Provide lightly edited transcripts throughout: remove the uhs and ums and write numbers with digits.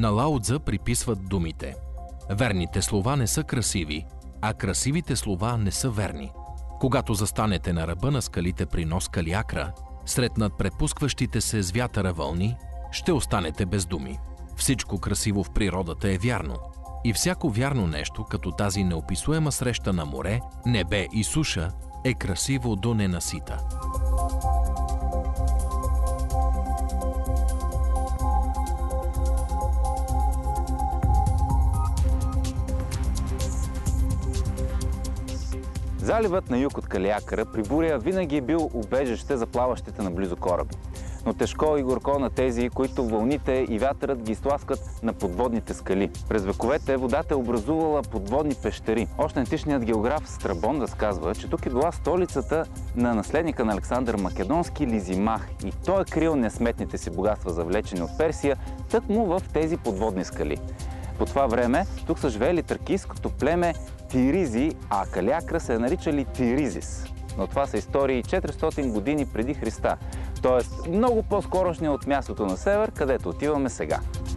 На Лао Цзъ приписват думите: верните слова не са красиви, а красивите слова не са верни. Когато застанете на ръба на скалите при нос Калиакра, сред над препускващите се с вятъра вълни, ще останете без думи. Всичко красиво в природата е вярно. И всяко вярно нещо, като тази неописуема среща на море, небе и суша, е красиво до ненасита. Заливът на юг от Калиакра при буря винаги е бил убежище за плаващите наблизо кораби. Но тежко и горко на тези, които вълните и вятърът ги изтласкат на подводните скали. През вековете водата е образувала подводни пещери. Още античният географ Страбон разказва, че тук е била столицата на наследника на Александър Македонски Лизимах и той е крил несметните си богатства, завлечени от Персия, тъкмо в тези подводни скали. По това време тук са живеели тракийското племе Тиризи, а Калиакра се е наричали Тиризис. Но това са истории 400 години преди Христа, т.е. много по-скорошни от мястото на север, където отиваме сега.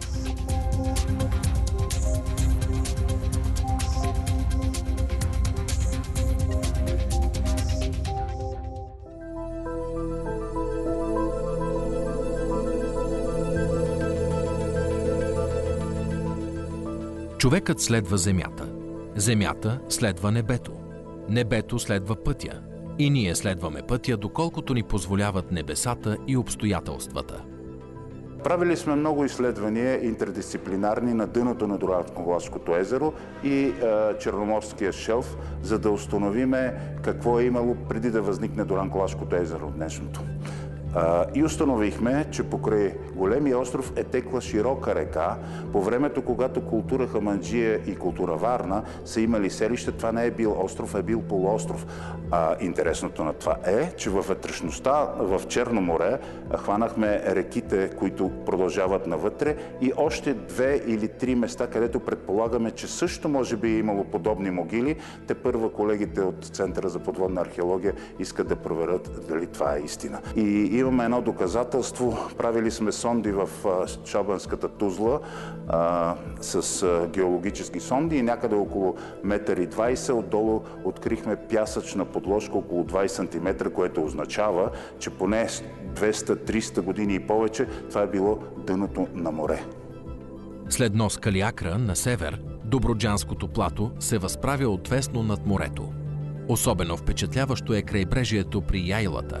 Човекът следва земята. Земята следва небето. Небето следва пътя. И ние следваме пътя, доколкото ни позволяват небесата и обстоятелствата. Правили сме много изследвания интердисциплинарни на дъното на Дуранкулашкото езеро и Черноморския шелф, за да установиме какво е имало преди да възникне Дуранкулашкото езеро днешното. И установихме, че покрай големия остров е текла широка река. По времето, когато култура Хаманджия и култура Варна са имали селище, това не е бил остров, е бил полуостров. Интересното на това е, че във вътрешността, в Черно море, хванахме реките, които продължават навътре и още 2 или 3 места, където предполагаме, че също може би е имало подобни могили. Те колегите от Центъра за подводна археология искат да проверят дали това е истина. И имаме едно доказателство. Правили сме сонди в Шабанската Тузла с геологически сонди и някъде около 1,20 м отдолу открихме пясъчна подложка около 20 см, което означава, че поне 200-300 години и повече това е било дъното на море. След нос Калиакра на север, Добруджанското плато се възправя отвесно над морето. Особено впечатляващо е крайбрежието при Яйлата.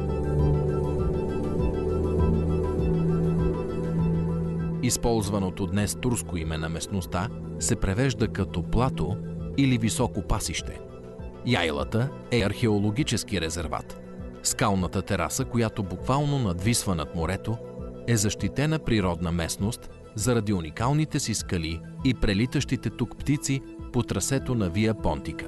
Използваното днес турско име на местността се превежда като плато или високо пасище. Яйлата е археологически резерват. Скалната тераса, която буквално надвисва над морето, е защитена природна местност заради уникалните си скали и прелитащите тук птици по трасето на Вия Понтика.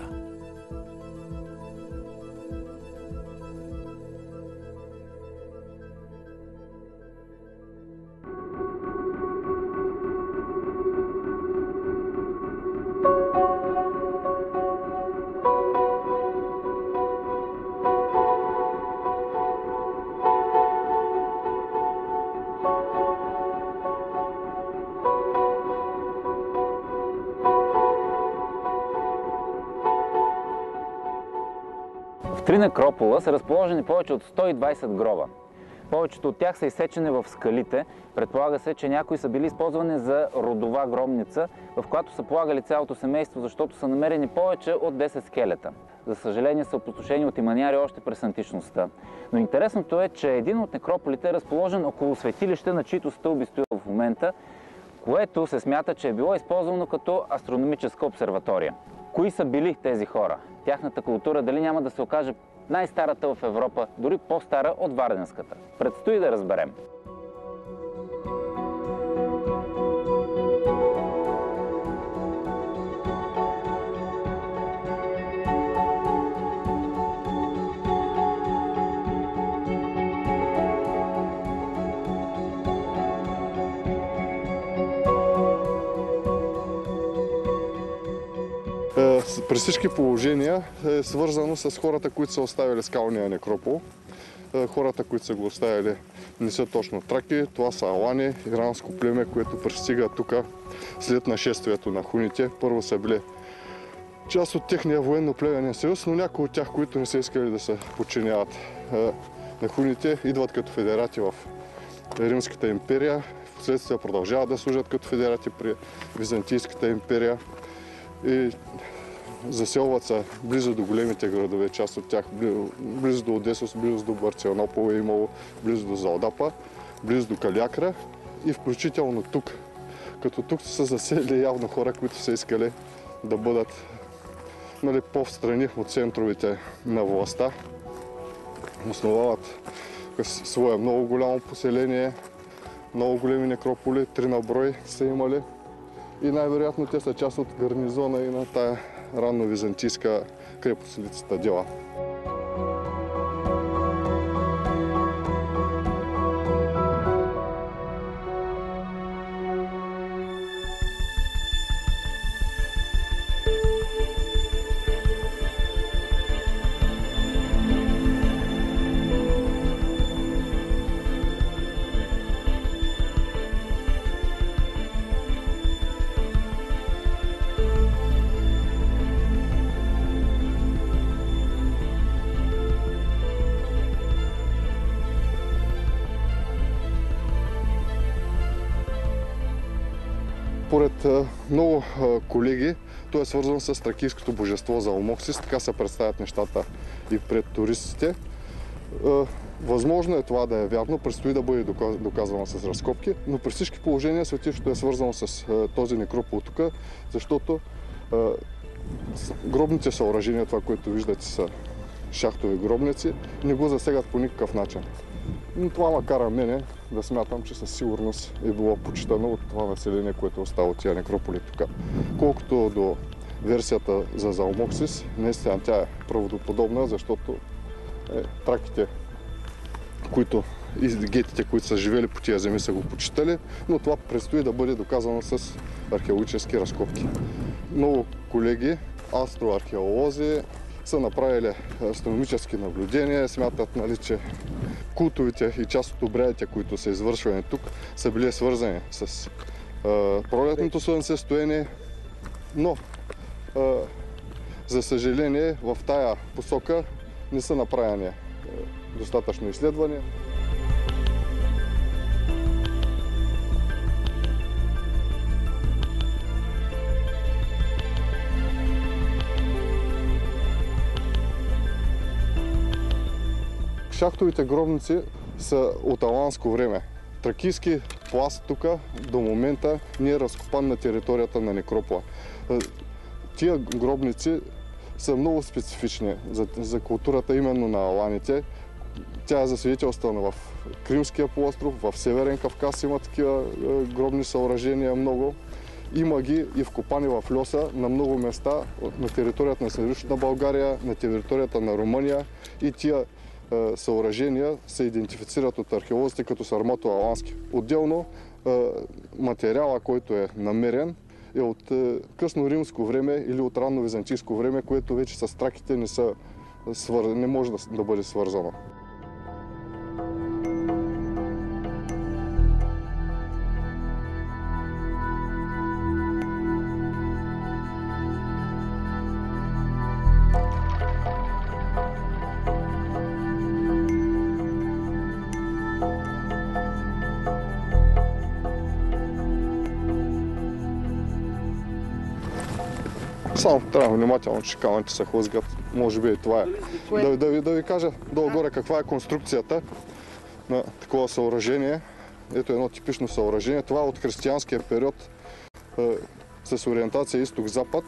В 3 некропола са разположени повече от 120 гроба. Повечето от тях са изсечени в скалите. Предполага се, че някои са били използвани за родова гробница, в която са полагали цялото семейство, защото са намерени повече от 10 скелета. За съжаление са опустошени от иманяри още през античността. Но интересното е, че един от некрополите е разположен около светилище, на чието стълби стои в момента, което се смята, че е било използвано като астрономическа обсерватория. Кои са били тези хора? Тяхната култура дали няма да се окаже най-старата в Европа, дори по-стара от Варденската? Предстои да разберем. При всички положения е свързано с хората, които са оставили скалния некропол. Хората, които са го оставили, не са точно траки, това са алани, иранско племе, което пристига тук след нашествието на хуните. Първо са били част от техния военно-племенен съюз, но някои от тях, които не са искали да се подчиняват на хуните, идват като федерати в Римската империя, впоследствие продължават да служат като федерати при Византийската империя и заселват се близо до големите градове, част от тях близо до Одесос, близо до Барселонопол е имало, близо до Залдапа, близо до Калиакра и включително тук. Като тук са заселили явно хора, които са искали да бъдат по-встрани от центровете на властта. Основават свое много голямо поселение, много големи некрополи, 3 на брой са имали и най-вероятно те са част от гарнизона и на тая ранно византийска крепост Дела. Според много колеги, той е свързан с тракийското божество за Алмоксис, така се представят нещата и пред туристите. Възможно е това да е вярно, предстои да бъде доказано с разкопки, но при всички положения светището е свързано с този некропол тук, защото гробните съоръжения, това, което виждате, са шахтови гробници, не го засегат по никакъв начин. Но това ма кара мене да смятам, че със сигурност е било почитано от това население, което остава от тия некрополи тук. Колкото до версията за Залмоксис, наистина тя е правдоподобна, защото траките, и гетите, които са живели по тия земи, са го почитали, но това предстои да бъде доказано с археологически разкопки. Много колеги, астроархеолози, са направили астрономически наблюдения, смятат, че култовите и част от обрядите, които са извършвани тук, са били свързани с пролетното слънцестояние, но за съжаление в тая посока не са направени достатъчно изследвания. Шахтовите гробници са от аланско време. Тракийски пласт тук до момента не е разкопан на територията на некропола. Тия гробници са много специфични за културата именно на аланите. Тя е засвидетелствана в Кримския полуостров, в Северен Кавказ има такива гробни съоръжения много. Има ги и вкопани в льоса на много места на територията на Североизточна България, на територията на Румъния и тия съоръжения се идентифицират от археолозите като сармато-алански. Отделно материала, който е намерен, е от късно римско време или от ранно византийско време, което вече с траките не може да бъде свързано. Само трябва внимателно, че камъните се хлъзгат. Може би и това е. Да ви кажа долу-горе каква е конструкцията на такова съоръжение. Ето едно типично съоръжение. Това е от християнския период с ориентация изток-запад.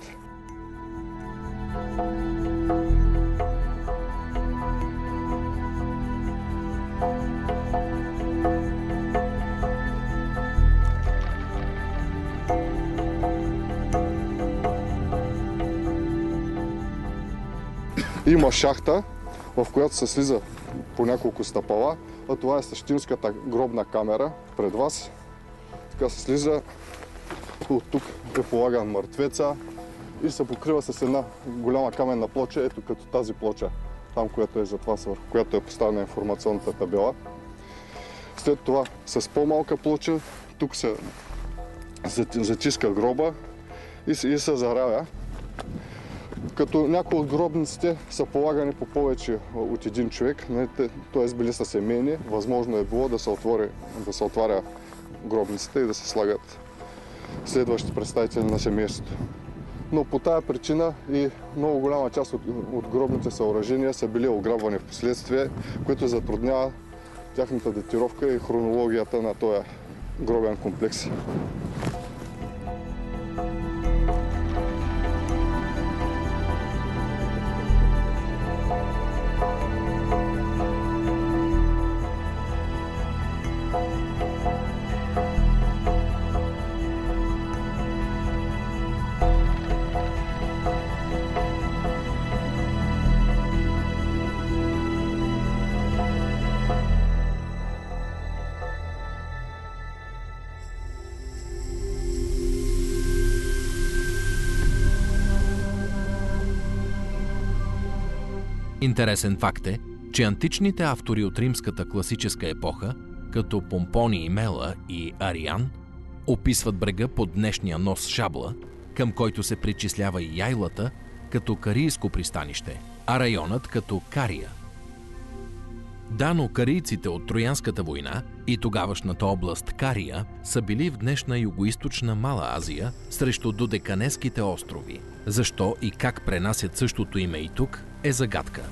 Има шахта, в която се слиза по няколко стъпала, а това е същинската гробна камера пред вас. Така се слиза, от тук е полаган мъртвеца и се покрива с една голяма каменна плоча, ето като тази плоча, там, която е зад вас, върху която е поставена информационната табела. След това с по-малка плоча, тук се затиска гроба и се зарая. Като някои от гробниците са полагани по повече от един човек, т.е. били са семейни, възможно е било да се отваря гробниците и да се слагат следващи представители на семейството. Но по тая причина и много голяма част от гробните съоръжения са били ограбвани в последствие, което затруднява тяхната датировка и хронологията на този гробен комплекс. Интересен факт е, че античните автори от римската класическа епоха, като Помпоний Мела и Ариан, описват брега под днешния нос Шабла, към който се причислява и Яйлата, като карийско пристанище, а районът като Кария. Да, но карийците от Троянската война и тогавашната област Кария са били в днешна югоизточна Мала Азия срещу Додеканеските острови. Защо и как пренасят същото име и тук е загадка.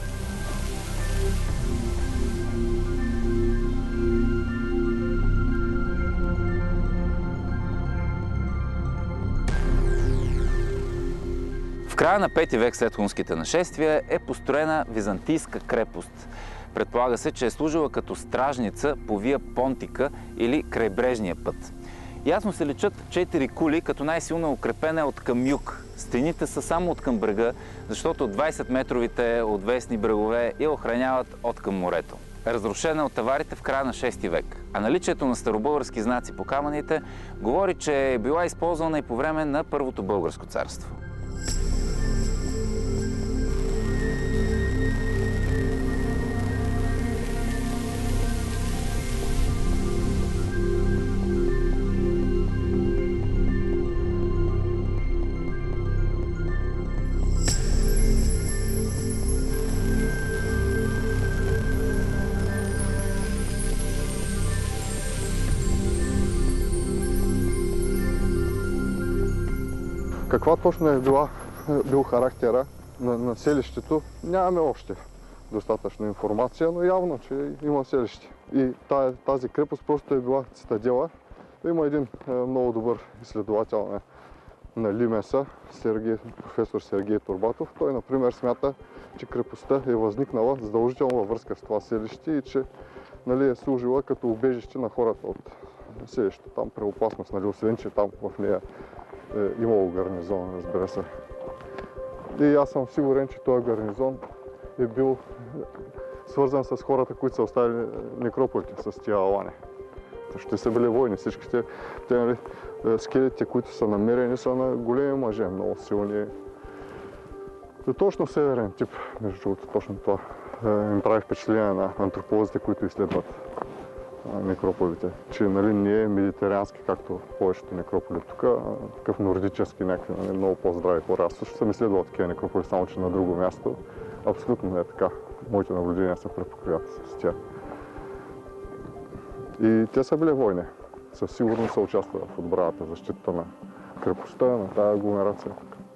В края на 5 век след хунските нашествия е построена византийска крепост. Предполага се, че е служила като стражница по Вия Понтика или крайбрежния път. Ясно се личат 4 кули, като най-силно укрепена е от към юг. Стените са само от към брега, защото 20-метровите отвесни брегове я охраняват от към морето. Разрушена от аварите в края на 6 век. А наличието на старобългарски знаци по камъните говори, че е била използвана и по време на Първото българско царство. Каква точно е бил характера на селището, нямаме още достатъчно информация, но явно, че има селище. И тази крепост просто е била цитадела. Има един много добър изследовател на Лимеса, професор Сергей Турбатов. Той, например, смята, че крепостта е възникнала задължително във връзка с това селище и че е служила като убежище на хората от селището там при опасност, освен че там в нея е имало гарнизон, разбира се. И аз съм сигурен, че този гарнизон е бил свързан с хората, които са оставили некрополите с тия алани. Ще са били войни. Всичките скелетите, които са намерени, са на големи мъже, много силни. Точно северен тип, между другото, точно това им прави впечатление на антрополозите, които изследват некрополите. Че не е медитериански, както повечето некрополи тук, а такъв нордически, някакви много по-здрави хора. Аз също съм изследвал такива некрополи, само че на друго място. Абсолютно не е така. Моите наблюдения се препокриват с тях. И те са били войни. Със сигурност са участвали в отбраната, защитата на крепостта, на тази агломерация.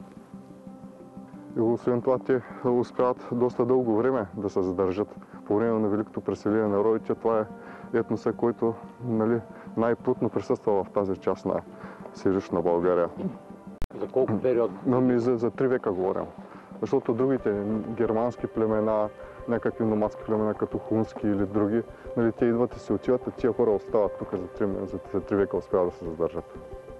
И освен това, те успяват доста дълго време да се задържат. По време на Великото преселение на народите, това е етноса, който най-плътно присъства в тази част на Североизточна България. За колко период? За 3 века говорим. Защото другите германски племена, някакви номадски племена, като хунски или други, те идват и се отиват, а тия хора остават тук за 3 века успяват да се задържат.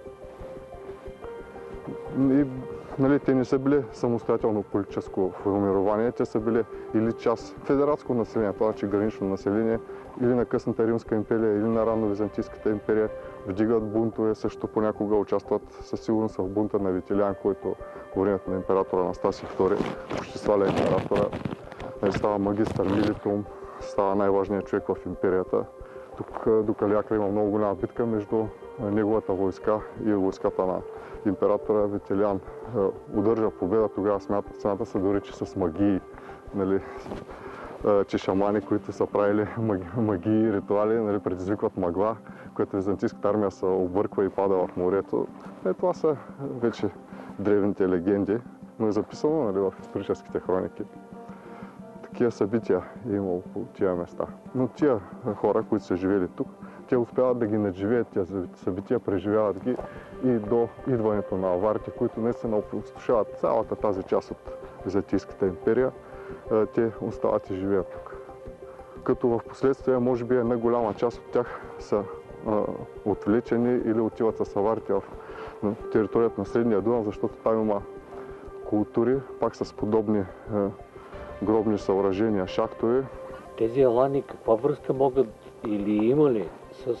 И, те не са били самостоятелно политическо формирование, те са били или част федератско население, това че гранично население, или на късната Римска империя, или на ранно Византийската империя, вдигат бунтове, също понякога участват със сигурност в бунта на Витилиан, който по времето на императора Анастасий II почти сваля императора. Става магистър милитум, става най-важният човек в империята. тук до Калиакра има много голяма битка между неговата войска и войската на императора Вителиан. Удържа победа, тогава смята се дори, че с магии, нали, че шамани, които са правили магии и ритуали, нали, предизвикват мъгла, която византийската армия се обърква и пада в морето. Това са вече древните легенди, но е записано, нали, в историческите хроники. Такива събития е имало по тия места. Но тия хора, които са живели тук, те успяват да ги надживеят тези събития, преживяват ги и до идването на аварите, които наистина опустошават цялата тази част от Византийската империя. Те остават и живеят тук. Като в последствие, може би една голяма част от тях са отвлечени или отиват с аварите на територията на Средния Дунав, защото там има култури, пак с подобни гробни съоръжения, шахтове. Тези алани каква връзка могат или има ли с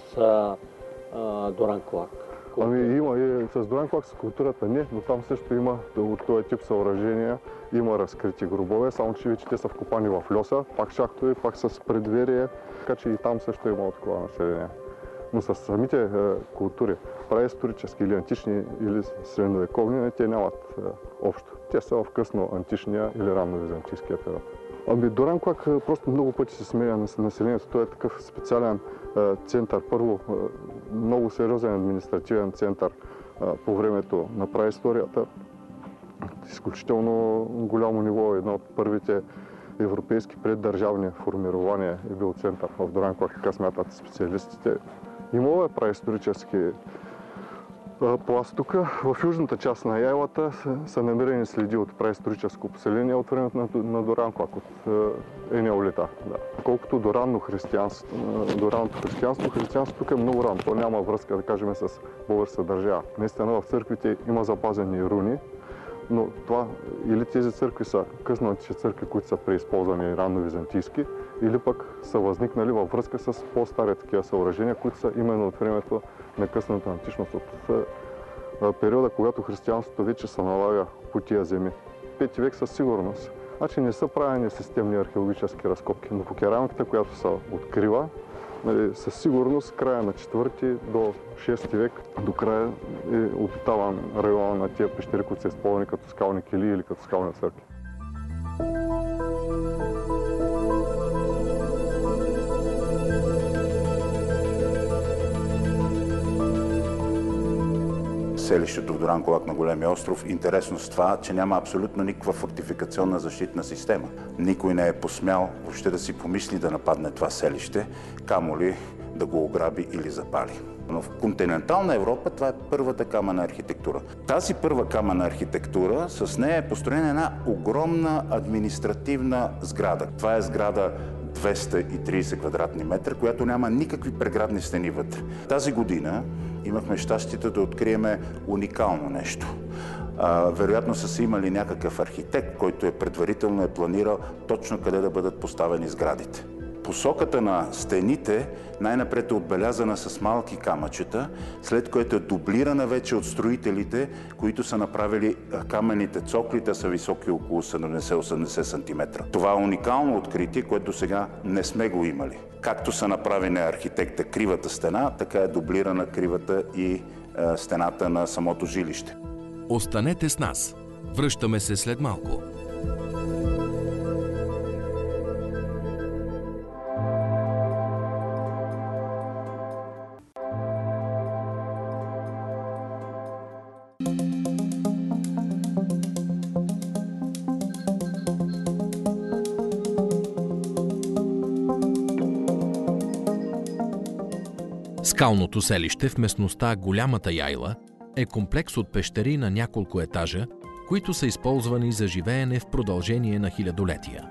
Дуранкулак? Ами има и с Дуранкулак, с културата не, но там също има от този тип съоръжения, има разкрити гробове, само че вече те са вкопани в льоса, пак шахтове, пак с предверие, така че и там също има такова население. Но с самите култури, праисторически или антични или средновековни, те нямат общо. Те са в късно античния или ранно византийския период. Ами Дуранкулак просто много пъти се сменя на населението. Той е такъв специален център. Първо, много сериозен административен център по времето на праисторията. Изключително голямо ниво. Едно от първите европейски преддържавни формирования е бил център в Дуранкулак, така смятат специалистите. Имало е праисторически пласт. Тук в южната част на Яйлата са намерени следи от праисторическо поселение от времето на Дуранкулак, от енеолита. Да. Колкото до ранното християнство, християнството тук е много рано. То няма връзка, да кажем, с българска държава. Наистина в църквите има запазени руни, но това или тези църкви са къснати църкви, които са преизползвани ранно-византийски, или пък са възникнали във връзка с по-стари такива съоръжения, които са именно от времето на късната античност, от периода, когато християнството вече се налага по тия земи. 5 век със сигурност. Значи не са правени системни археологически разкопки, но по керамиката, която се открива, със сигурност края на 4 до 6 век до края е обитаван района на тия пещери, които са използвани като скални кили или като скални църкви. Селището в Дуранкулак на Големия остров. Интересно с това, че няма абсолютно никаква фортификационна защитна система. Никой не е посмял въобще да си помисли да нападне това селище, камо ли да го ограби или запали. Но в континентална Европа това е първата каменна архитектура. Тази първа каменна архитектура, с нея е построена една огромна административна сграда. Това е сграда 230 квадратни метра, която няма никакви преградни стени вътре. Тази година имахме щастието да откриеме уникално нещо. Вероятно са имали някакъв архитект, който предварително е планирал точно къде да бъдат поставени сградите. Посоката на стените най-напред е отбелязана с малки камъчета, след което е дублирана вече от строителите, които са направили каменните цокли, те са високи около 70-80 см. Това е уникално откритие, което досега не сме го имали. Както са направени архитекта кривата стена, така е дублирана кривата и стената на самото жилище. Останете с нас. Връщаме се след малко. Скалното селище в местността Голямата Яйла е комплекс от пещери на няколко етажа, които са използвани за живеене в продължение на хилядолетия.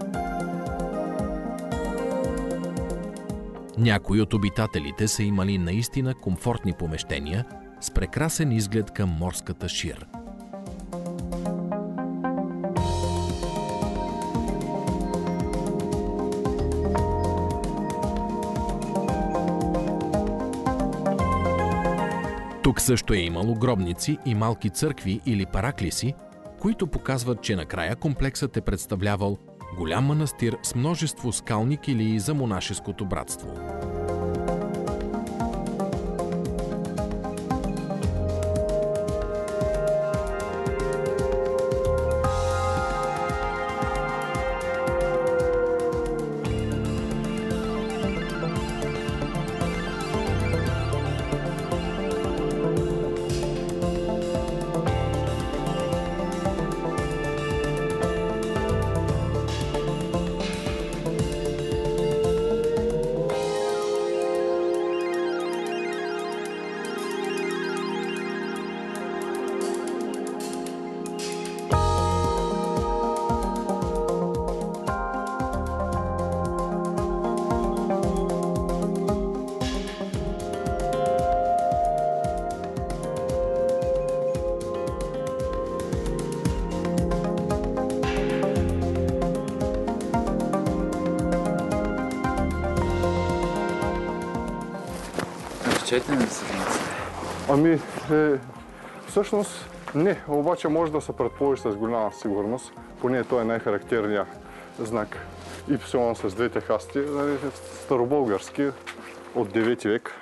Някои от обитателите са имали наистина комфортни помещения с прекрасен изглед към морската шир. Тук също е имало гробници и малки църкви или параклиси, които показват, че накрая комплексът е представлявал голям манастир с множество скални килии за монашеското братство. четене да се внесе? Всъщност не, обаче може да се предположи с голяма сигурност, поне той е най-характерният знак. Ипсилон с двете хасти, старобългарски от 9 век.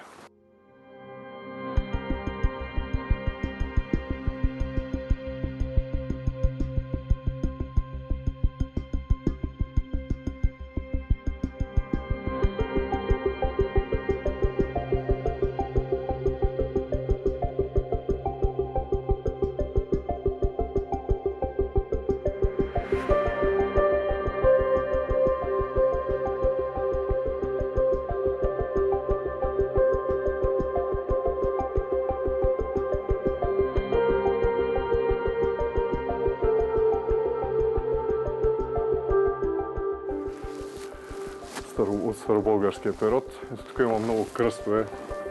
От старобългарския период. Ето тук има много кръстове.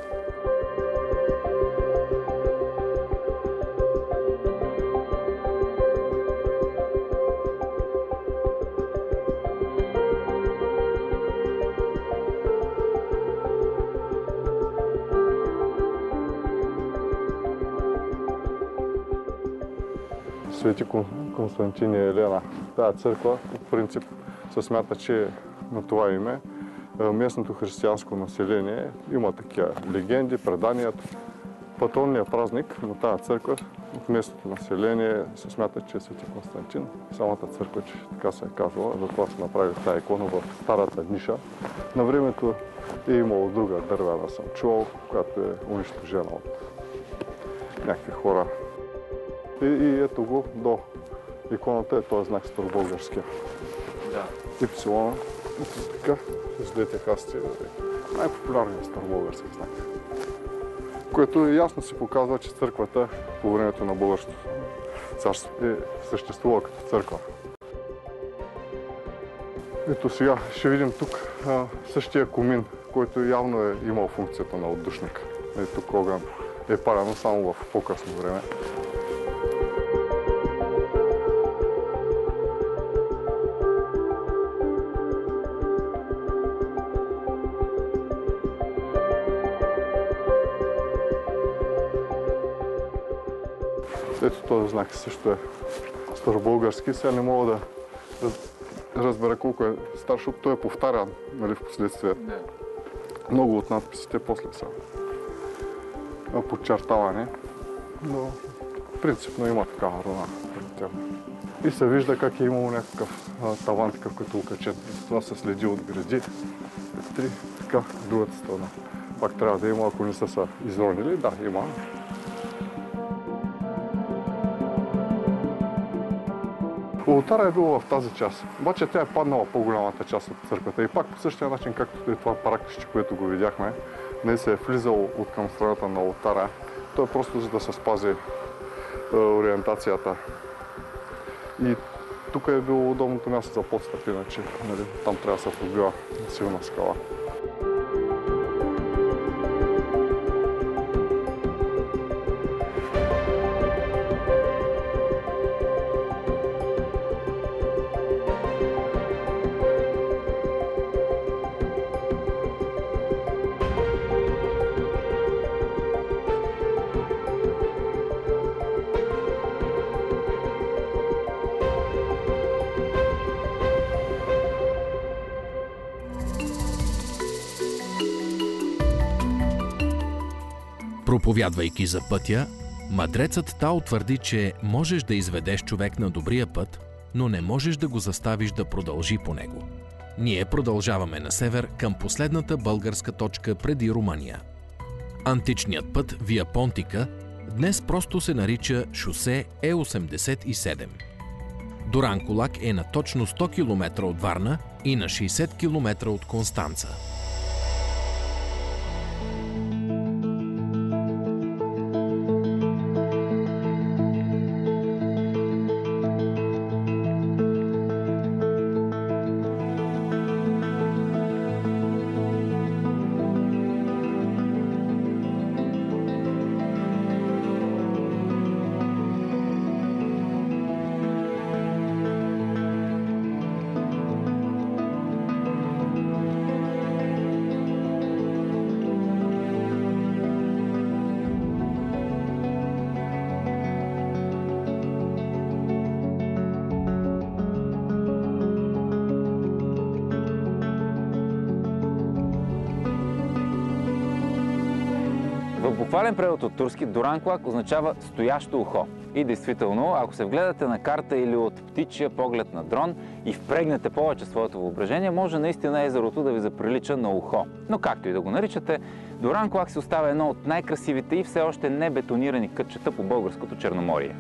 Свети Константин и Елена. Тая църква, по принцип, се смята, че на това име местното християнско население има такива легенди, предания. Патронният празник на тази църква от местното население се смята, че е Свети Константин. Самата църква, че така се е казвала, затова се направи тази икона в старата ниша. На времето е имало друга дървена, съм чувал, която е унищожена от някакви хора. И ето го до иконата е този знак старобългарския. Да. Ипсилон, така, с двете хасти, най-популярният старобългарски знак. Което ясно се показва, че църквата по времето на българското царство е съществува като църква. Ето сега ще видим тук същия комин, който явно е имал функцията на отдушник. Тук огън е палено само в по-късно време. Ето този знак също е старобългарски. Сега не мога да разбера колко е стар, защото той е повтарян, нали, в последствие. Много от надписите после са подчертаване, но принципно има такава руна. И се вижда как е имало някакъв таван, такъв като окачен. Това се следи от гради. Така, в другата страна. Пак трябва да има, ако не са се изронили. Да, има. Олтара е било в тази част, обаче тя е паднала по-голямата част от църквата и пак по същия начин, както и това паракче, което го видяхме, не се е влизало от към страната на олтара. То е просто за да се спази ориентацията. И тук е било удобното място за подстъп, иначе нали, там трябва да се пробива силна скала. Проповядвайки за пътя, мъдрецът Тао твърди, че можеш да изведеш човек на добрия път, но не можеш да го заставиш да продължи по него. Ние продължаваме на север към последната българска точка преди Румъния. Античният път Вия Понтика днес просто се нарича шосе Е87. Дуранкулак е на точно 100 км от Варна и на 60 км от Констанца. В буквален превод от турски Дуранкулак означава стоящо ухо. И действително, ако се вгледате на карта или от птичия поглед на дрон и впрегнете повече своето въображение, може наистина езерото да ви заприлича на ухо. Но както и да го наричате, Дуранкулак си остава едно от най-красивите и все още не бетонирани кътчета по българското Черноморие.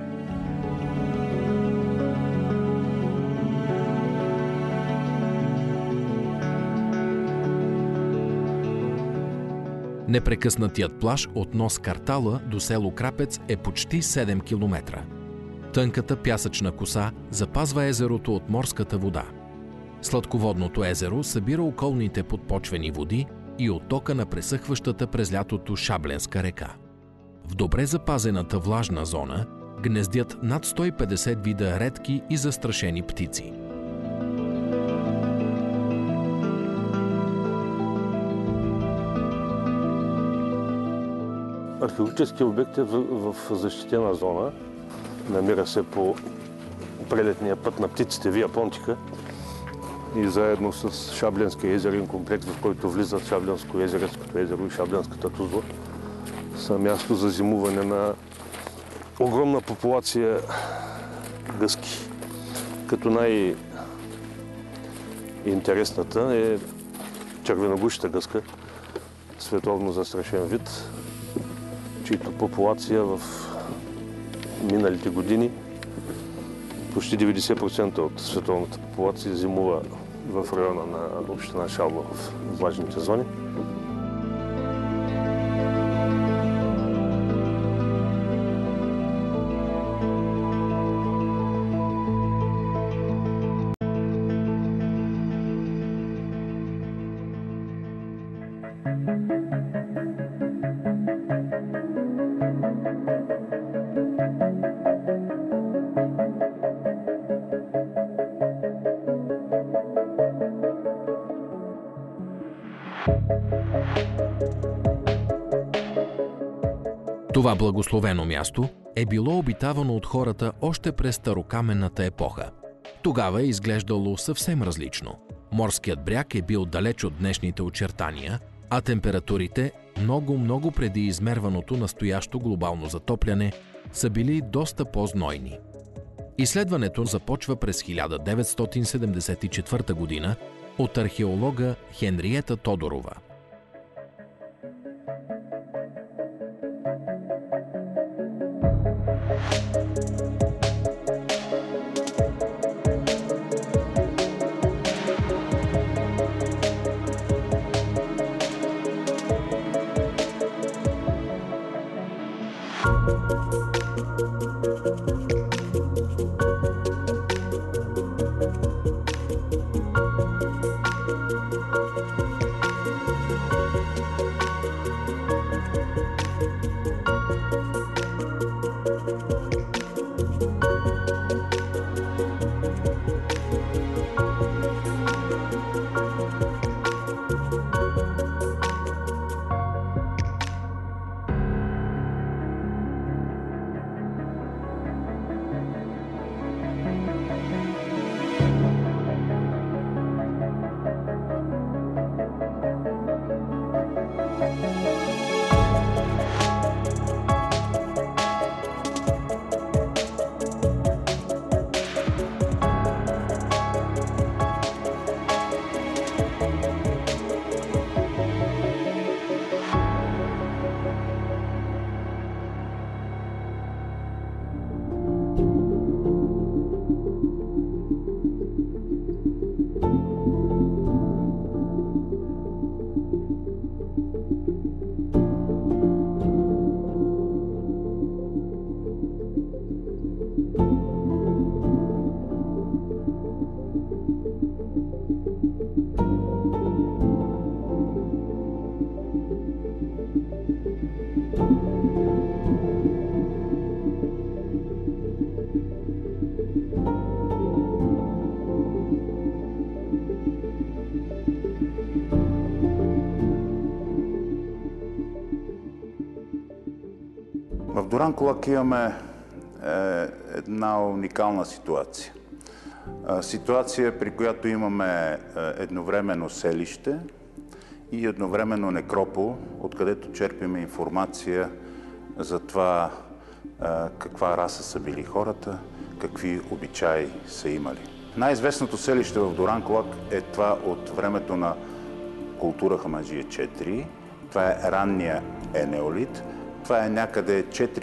Непрекъснатият плаж от нос Картала до село Крапец е почти 7 км. Тънката пясъчна коса запазва езерото от морската вода. Сладководното езеро събира околните подпочвени води и оттока на пресъхващата през лятото Шабленска река. В добре запазената влажна зона гнездят над 150 вида редки и застрашени птици. Археологическият обект е в защитена зона. Намира се по прелетния път на птиците Вия Понтика и заедно с Шабленския езерен комплекс, в който влизат Шабленско езерското езеро и Шабленската Тузла, са място за зимуване на огромна популация гъски. Като най-интересната е червеногушата гъска, световно застрашен вид, чието популация в миналите години почти 90% от световната популация зимува в района на община Шалба в влажните зони. Това благословено място е било обитавано от хората още през старокаменната епоха. Тогава е изглеждало съвсем различно. Морският бряг е бил далеч от днешните очертания, а температурите, много преди измерваното настоящо глобално затопляне, са били доста по-знойни. Изследването започва през 1974 година от археолога Хенриета Тодорова. В Дуранкулак имаме една уникална ситуация. Ситуация, при която имаме едновременно селище и едновременно некропол откъдето черпиме информация за това каква раса са били хората, какви обичаи са имали. Най-известното селище в Дуранкулак е това от времето на култура Хамаджия 4. Това е ранния енеолит. Това е някъде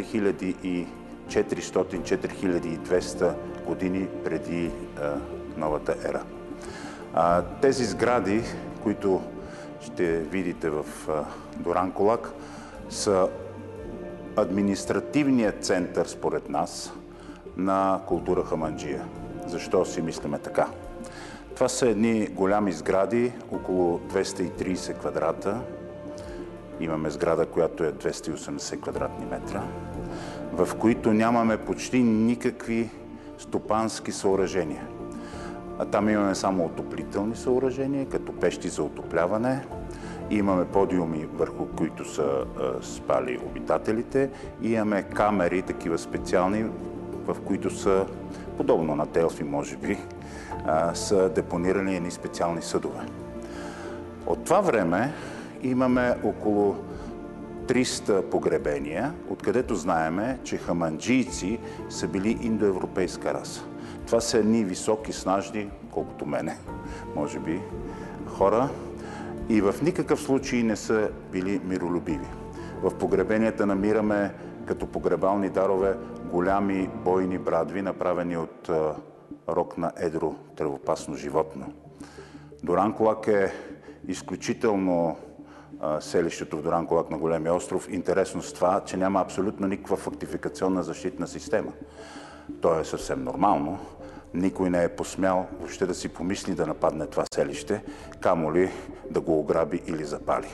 4400-4200 години преди новата ера. Тези сгради, които ще видите в Дуранкулак, са административният център, според нас, на култура Хаманджия. Защо си мислиме така? Това са едни голями сгради, около 230 квадрата. Имаме сграда, която е 280 квадратни метра, в които нямаме почти никакви стопански съоръжения. А там имаме само отоплителни съоръжения, като пещи за отопляване. Имаме подиуми, върху които са спали обитателите. И имаме камери, такива специални, в които са, подобно на Делфи, може би, са депонирани едни специални съдове. От това време имаме около 300 погребения, откъдето знаеме, че хаманджийци са били индоевропейска раса. Това са едни високи, снажни, колкото мене, може би, хора, и в никакъв случай не са били миролюбиви. В погребенията намираме като погребални дарове голями бойни брадви, направени от рог на едро тревопасно животно. Дуранкулак е изключително селището в Дуранкулак на Големия остров. Интересно с това, че няма абсолютно никаква фортификационна защитна система. То е съвсем нормално. Никой не е посмял въобще да си помисли да нападне това селище, камо ли да го ограби или запали.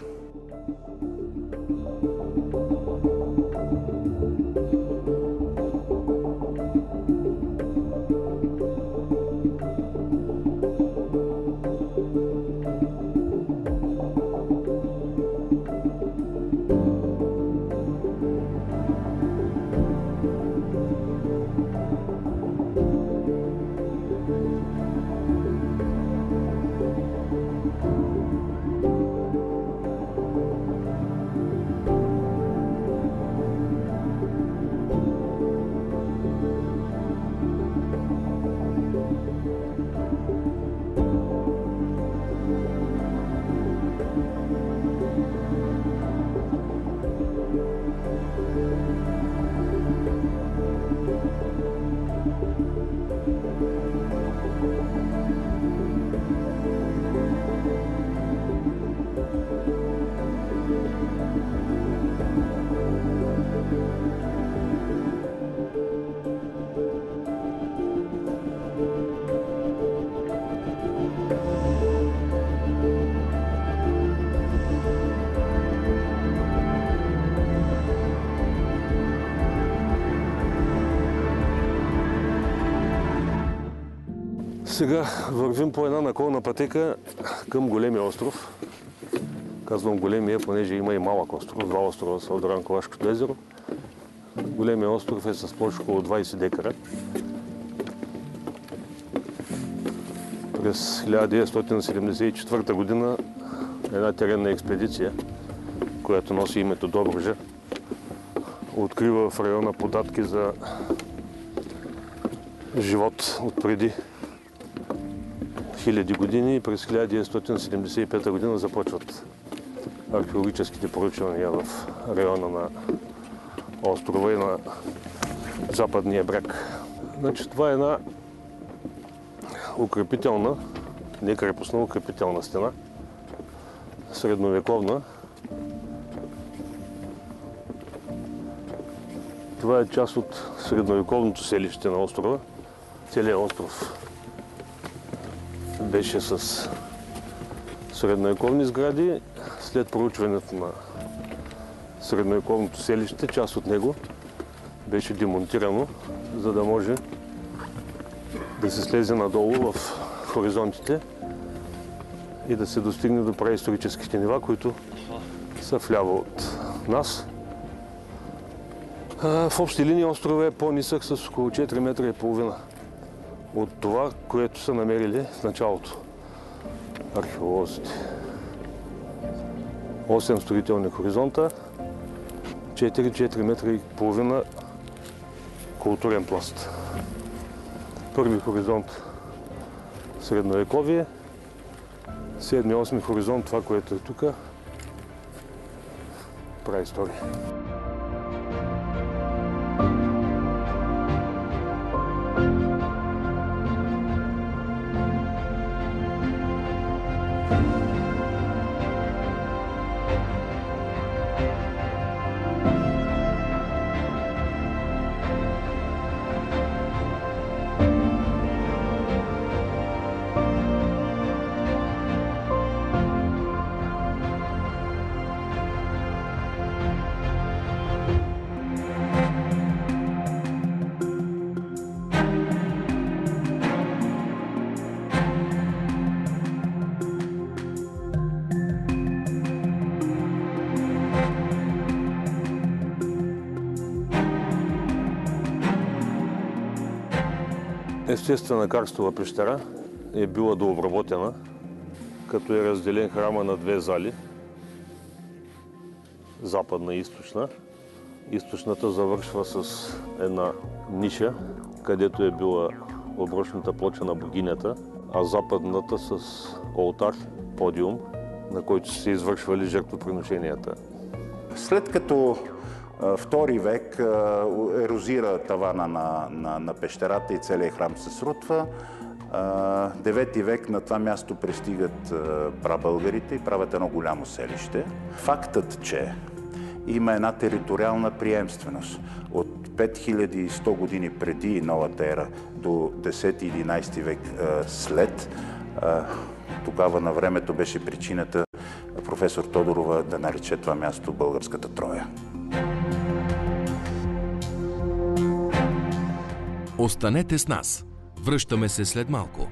Сега вървим по една наклонна пътека към Големия остров. Казвам Големия, понеже има и малък остров. Два острова са от Дуранкулашкото езеро. Големия остров е с площ около 20 декара. През 1974 година една теренна експедиция, която носи името Добруджа, открива в района податки за живот от преди хиляди години и през 1975 година започват археологическите проучвания в района на острова и на западния бряг. Значи, това е една укрепителна, не крепостна, укрепителна стена, средновековна. Това е част от средновековното селище на острова. Целият остров беше с средновековни сгради. След проучването на средновековното селище, част от него беше демонтирано, за да може да се слезе надолу в хоризонтите и да се достигне до преисторическите нива, които са вляво от нас. В общи линии острова е по-нисък с около 4 метра и половина от това, което са намерили в началото археолозите. 8 строителни хоризонта, 4 метра и половина културен пласт. Първи хоризонт средновековие, 7-8 хоризонт, това, което е тук, праистория. Естествена карстова пещера е била дообработена, като е разделен храма на две зали, западна и източна. Източната завършва с една ниша, където е била оброчната плоча на богинята, а западната с олтар, подиум, на който се извършвали жертвоприношенията. След като втори век ерозира тавана на пещерата и целият храм се срутва, 9 век на това място пристигат прабългарите и правят едно голямо селище. Фактът, че има една териториална приемственост от 5100 години преди новата ера до 10-11 век след, тогава на времето беше причината професор Тодорова да нарече това място Българската Троя. Останете с нас. Връщаме се след малко.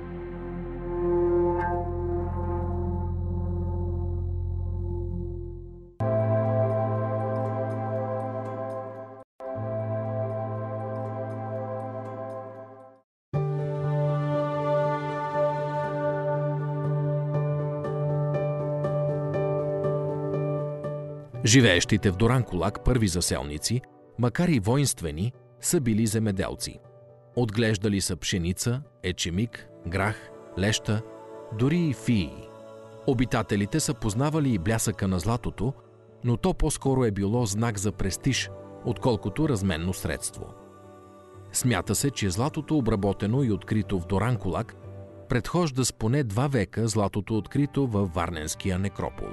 Живеещите в Дуранкулак първи заселници, макар и воинствени, са били земеделци. Отглеждали са пшеница, ечемик, грах, леща, дори и фии. Обитателите са познавали и блясъка на златото, но то по-скоро е било знак за престиж, отколкото разменно средство. Смята се, че златото, обработено и открито в Дуранкулак, предхожда с поне 2 века златото, открито във Варненския некропол.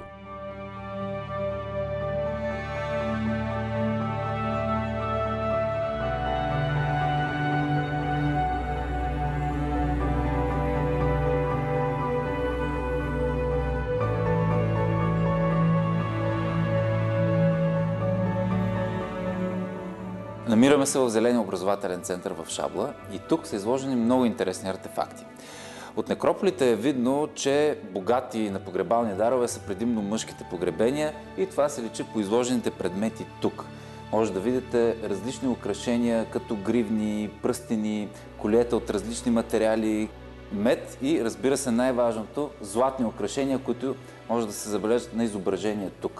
Намираме се в Зеления образователен център в Шабла и тук са изложени много интересни артефакти. От некрополите е видно, че богати на погребални дарове са предимно мъжките погребения и това се личи по изложените предмети тук. Може да видите различни украшения, като гривни, пръстени, колета от различни материали, мед и, разбира се, най-важното, златни украшения, които може да се забележат на изображение тук.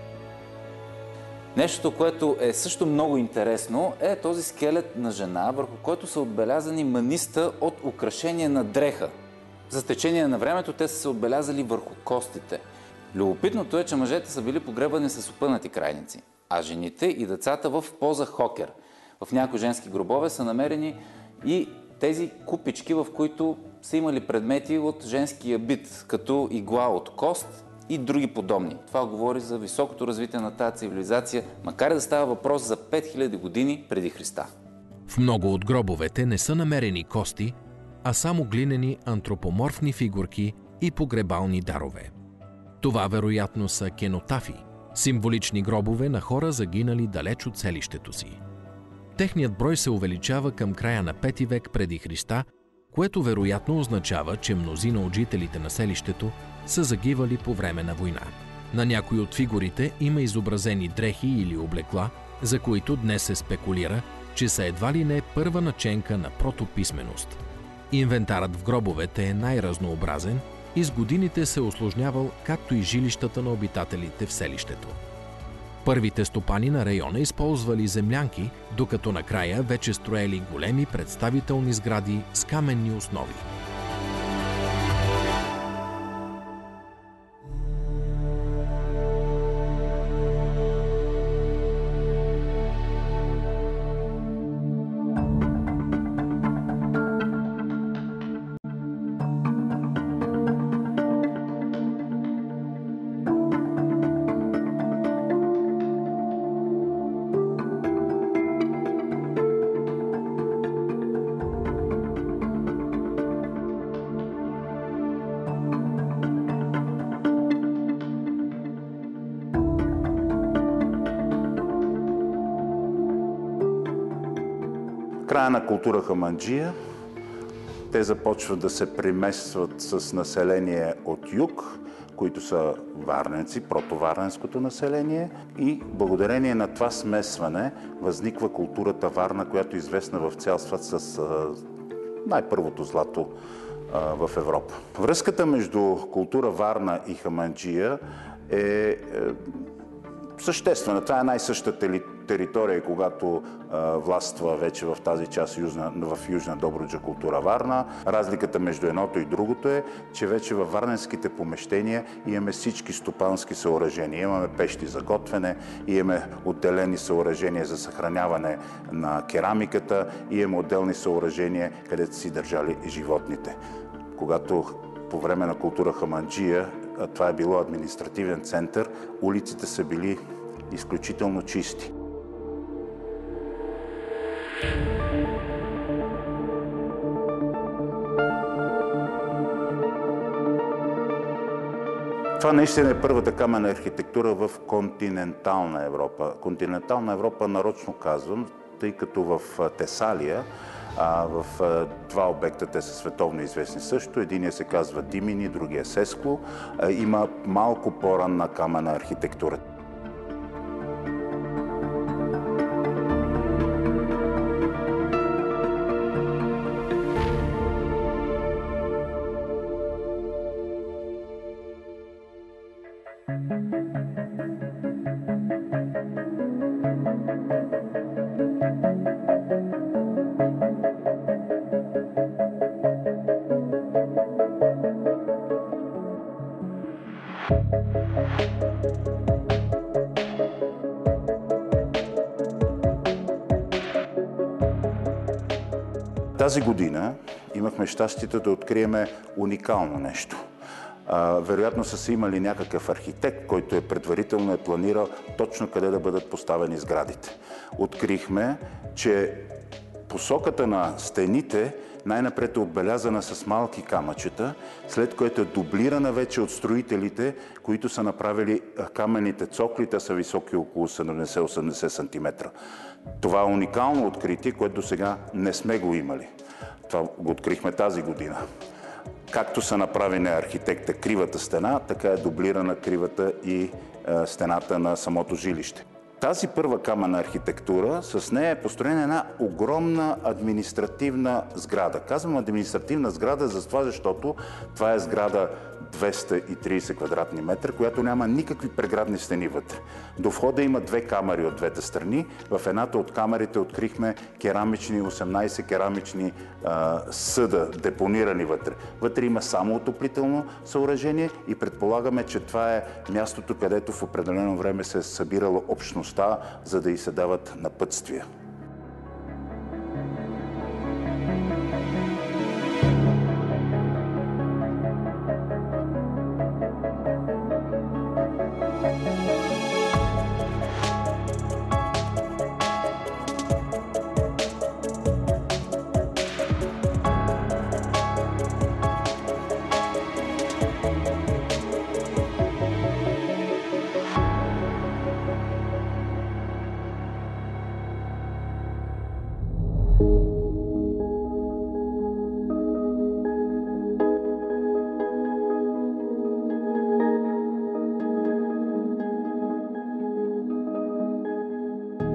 Нещо, което е също много интересно, е този скелет на жена, върху който са отбелязани маниста от украшения на дреха. За течение на времето те са се отбелязали върху костите. Любопитното е, че мъжете са били погребани с опънати крайници, а жените и децата в поза хокер. В някои женски гробове са намерени и тези купички, в които са имали предмети от женския бит, като игла от кост и други подобни. Това говори за високото развитие на тази цивилизация, макар и да става въпрос за 5000 години преди Христа. В много от гробовете не са намерени кости, а само глинени антропоморфни фигурки и погребални дарове. Това вероятно са кенотафи, символични гробове на хора загинали далеч от селището си. Техният брой се увеличава към края на 5 век преди Христа, което вероятно означава, че мнозина от жителите на селището са загивали по време на война. На някои от фигурите има изобразени дрехи или облекла, за които днес се спекулира, че са едва ли не първа наченка на протописменост. Инвентарът в гробовете е най-разнообразен и с годините се осложнявал, както и жилищата на обитателите в селището. Първите стопани на района използвали землянки, докато накрая вече строели големи представителни сгради с каменни основи. Края на култура хаманджия, те започват да се преместват с население от юг, които са варненци, протоварненското население, и благодарение на това смесване възниква културата Варна, която е известна в цял свят с най-първото злато в Европа. Връзката между култура Варна и хаманджия е съществена. Това е най-същата територия, когато властва вече в тази част в Южна Добруджа култура Варна. Разликата между едното и другото е, че вече във варненските помещения имаме всички стопански съоръжения. Имаме пещи за готвене, имаме отделени съоръжения за съхраняване на керамиката, имаме отделни съоръжения, където си държали животните. Когато по време на култура хаманджия това е било административен център, улиците са били изключително чисти. Това наистина е първата каменна архитектура в континентална Европа. Континентална Европа нарочно казвам, тъй като в Тесалия, в два обекта, те са световно известни също. Единият се казва Димини, другия Сескло. Има малко по-ранна каменна архитектура. Тази година имахме щастието да откриеме уникално нещо. Вероятно са имали някакъв архитект, който предварително планирал точно къде да бъдат поставени сградите. Открихме, че посоката на стените най-напред е отбелязана с малки камъчета, след което е дублирана вече от строителите, които са направили каменните цокли, те са високи около 70-80 см. Това е уникално откритие, което досега не сме го имали. Това го открихме тази година. Както са направени архитекта кривата стена, така е дублирана кривата и стената на самото жилище. Тази първа каменна архитектура, с нея е построена една огромна административна сграда. Казвам административна сграда за това, защото това е сграда 230 квадратни метра, която няма никакви преградни стени вътре. До входа има две камери от двете страни. В едната от камерите открихме 18 керамични съда, депонирани вътре. Вътре има само отоплително съоръжение и предполагаме, че това е мястото, където в определено време се е събирала общността, за да й се дават напътствия.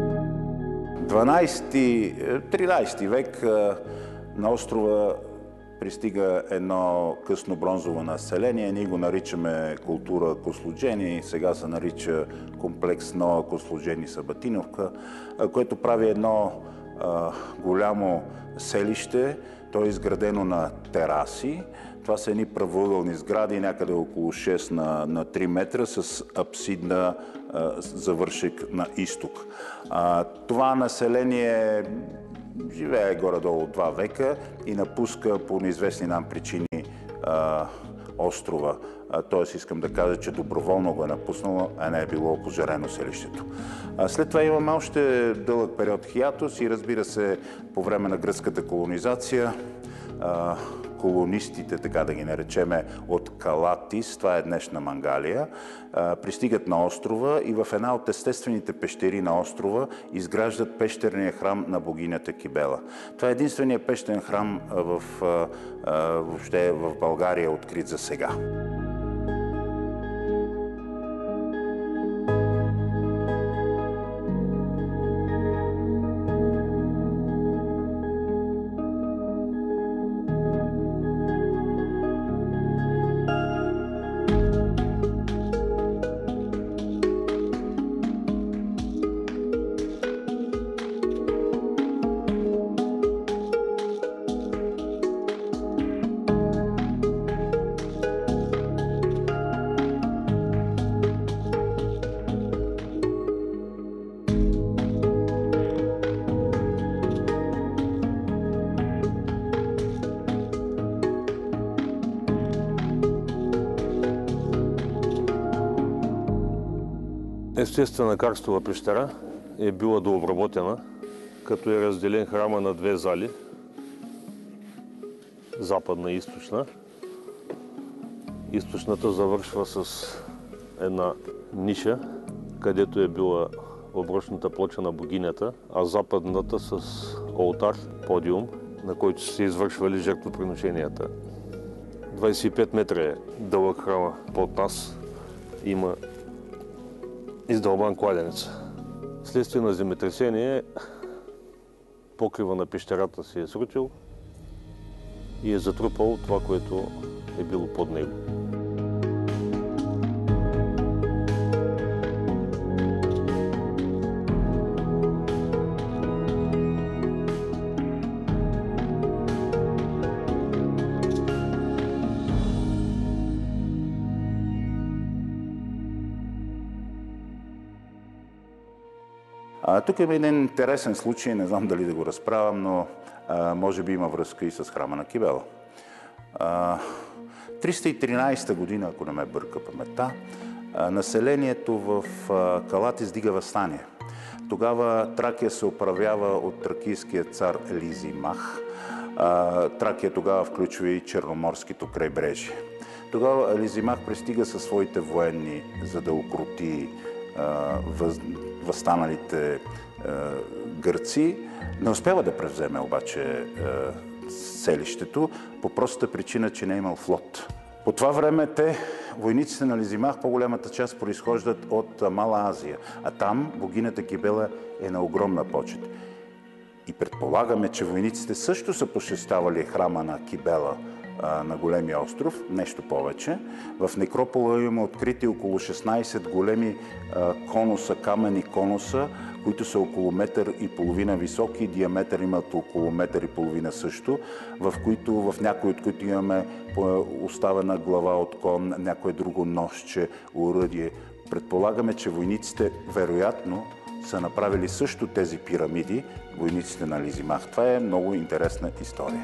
В 13 век на острова пристига едно късно бронзово население. Ние го наричаме култура Кослуджени, сега се нарича комплекс Нова Кослуджени Сабатиновка, което прави едно голямо селище. То е изградено на тераси. Това са едни правоъгълни сгради, някъде около 6 на 3 метра, с апсидна завършек на изток. Това население живее горе-долу 2 века и напуска по неизвестни нам причини острова. Тоест искам да кажа, че доброволно го е напуснало, а не е било опожарено селището. След това имаме още дълъг период хиатус и разбира се, по време на гръцката колонизация, колонистите, така да ги наречеме, от Калатис, това е днешна Мангалия, пристигат на острова и в една от естествените пещери на острова изграждат пещерния храм на богинята Кибела. Това е единственият пещерен храм въобще в България, открит за сега. Естествена карстова пещера е била дообработена, като е разделен храма на 2 зали, западна и източна. Източната завършва с една ниша, където е била оброчната плоча на богинята, а западната с олтар, подиум, на който са се извършвали жертвоприношенията. 25 метра е дълъг храма под нас. Има издълбан кладенец. Вследствие на земетресение покрива на пещерата се е срутил и е затрупал това, което е било под него. Тук има един интересен случай, не знам дали да го разправям, но може би има връзка и с храма на Кибела. 313 година, ако не ме бърка паметта, населението в Калатис дига въстание. Тогава Тракия се управлява от тракийския цар Лизимах. Тракия тогава включва и Черноморското крайбрежие. Тогава Лизимах пристига със своите военни, за да укроти възстаналите гърци. Не успява да превземе обаче селището по простата причина, че не е имал флот. По това време войниците на Лизимах, по-голямата част произхождат от Мала Азия, а там богинята Кибела е на огромна почет. И предполагаме, че войниците също са посещавали храма на Кибела на големия остров, нещо повече. В некропола има открити около 16 големи конуса, каменни конуса, които са около 1,5 метра високи, диаметър имат около 1,5 метра също, в някои от които имаме оставена глава от кон, някое друго ножче, оръдие. Предполагаме, че войниците вероятно са направили също тези пирамиди, войниците на Лизимах. Това е много интересна история.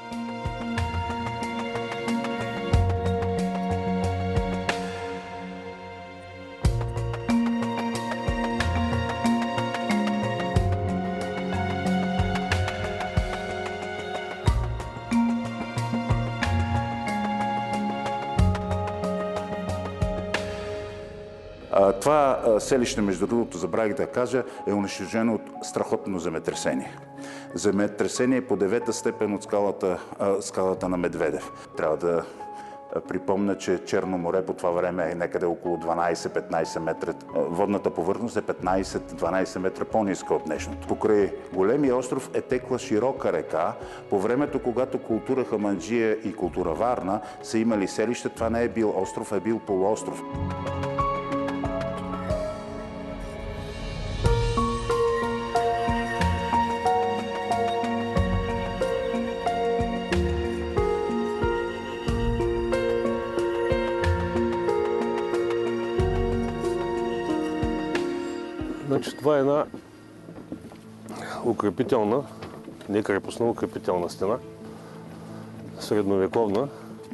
Това селище, между другото, забравих да кажа, е унищожено от страхотно земетресение. Земетресение по 9-та степен от скалата на Медведев. Трябва да припомня, че Черно море по това време е някъде около 12-15 метра. Водната повърхност е 15-12 метра по-ниска от днешното. Покрай големия остров е текла широка река. По времето, когато култура Хаманджия и култура Варна са имали селища, това не е бил остров, е бил полуостров. Значи, това е една укрепителна, не крепостна, укрепителна стена, средновековна.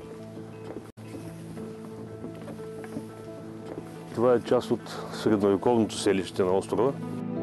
Това е част от средновековното селище на острова.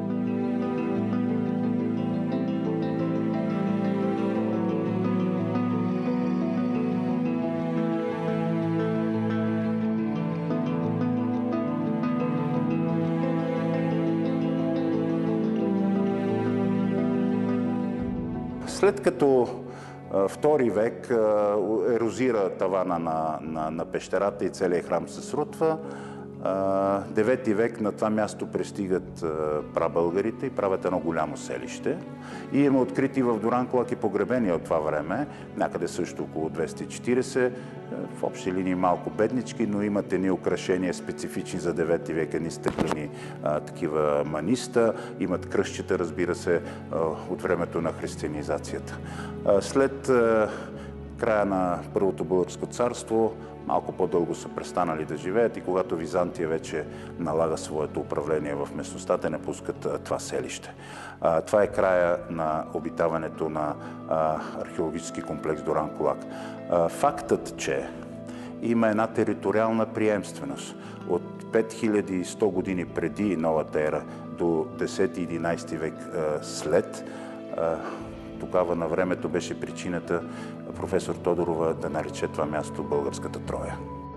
След като втори век ерозира тавана на пещерата и целият храм се срутва, 9 век на това място пристигат прабългарите и правят едно голямо селище. И има открити в Дуранкулак и погребения от това време, някъде също около 240, в общи линии малко беднички, но имат едни украшения специфични за 9 век, едни стъклени такива маниста, имат кръстчета, разбира се, от времето на християнизацията. След края на Първото българско царство малко по-дълго са престанали да живеят и когато Византия вече налага своето управление в местността, те не пускат това селище. Това е края на обитаването на археологически комплекс Дуранкулак. Фактът, че има една териториална приемственост от 5100 години преди новата ера до 10-11 век след, тогава на времето беше причината професор Тодорова да нарече това място Българската Троя.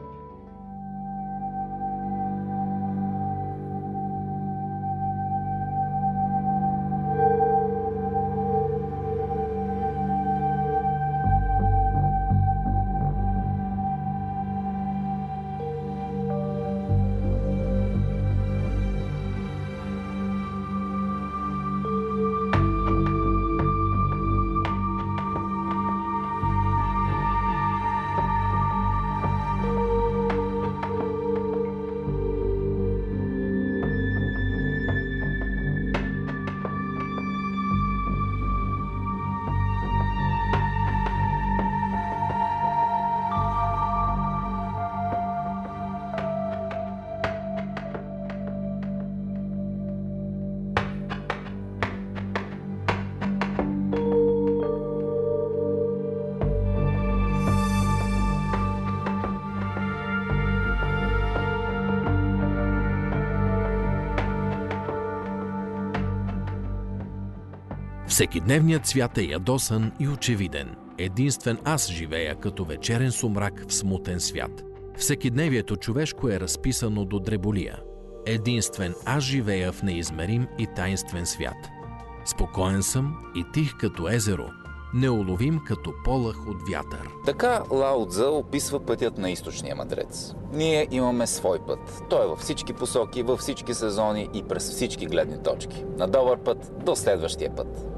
Всекидневният свят е ядосан и очевиден. Единствен аз живея като вечерен сумрак в смутен свят. Всекидневието човешко е разписано до дреболия. Единствен аз живея в неизмерим и таинствен свят. Спокоен съм и тих като езеро, неуловим като полъх от вятър. Така Лао Цзъ описва пътят на източния мъдрец. Ние имаме свой път. Той е във всички посоки, във всички сезони и през всички гледни точки. На добър път до следващия път.